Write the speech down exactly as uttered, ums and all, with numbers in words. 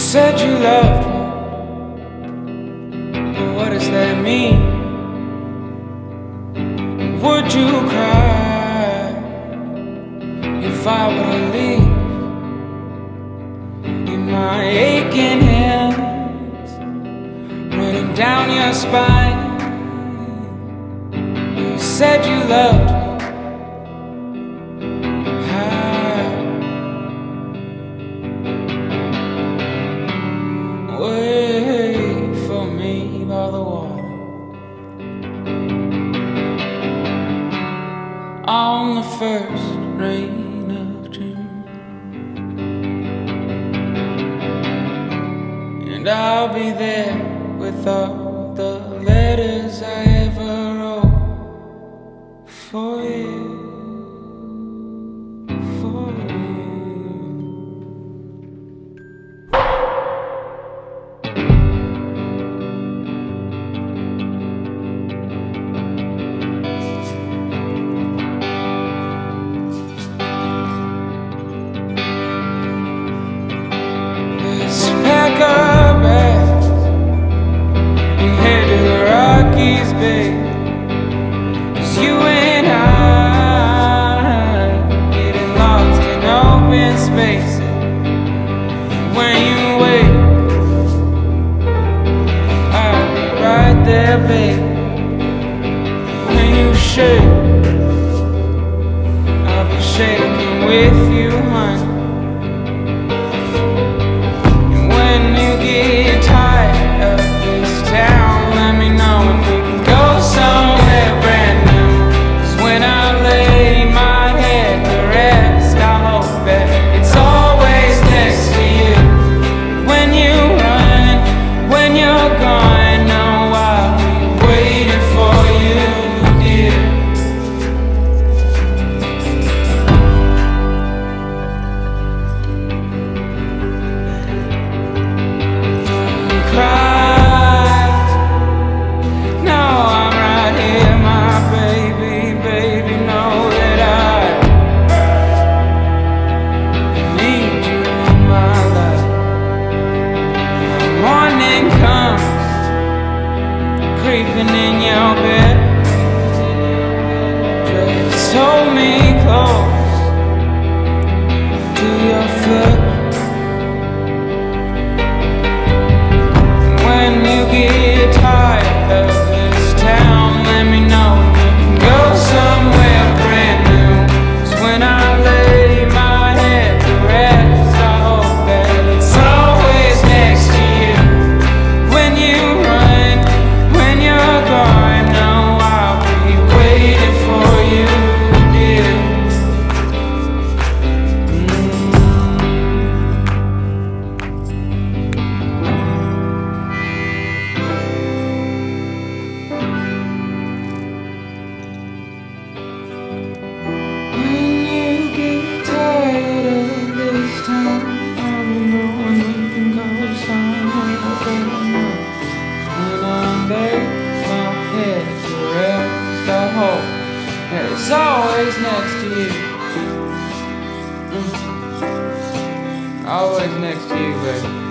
said you loved me, but what does that mean? Would you cry if I were to leave? In my aching hands running down your spine, you said you loved me. Wait for me by the water on the first rain of June, and I'll be there with all the letters I ever wrote for you, for you. Pack our bags and head to the Rockies, babe. 'Cause you and I getting lost in open spaces. When you wake, I'll be right there, babe. When you shake, I'll be shaking with you, honey. Get tired of this town, let me know and we can go somewhere brand new. 'Cause when I lay my head to rest, I hope that it's always next to you. When you run, when you're gone, no, I'll be waiting for you, dear. Creeping in your bed, just hold me close to your foot. When you get tired of this town, let me know we can go somewhere brand new. 'Cause when I lay my head to rest, I hope that it's always next to you. When you run, when you're gone, no, I'll be waiting for you, dear. When you get tired of this town, let me know and we can go somewhere better. When I lay my head to rest, I hope that it's always next to you. Mm. Always next to you, baby.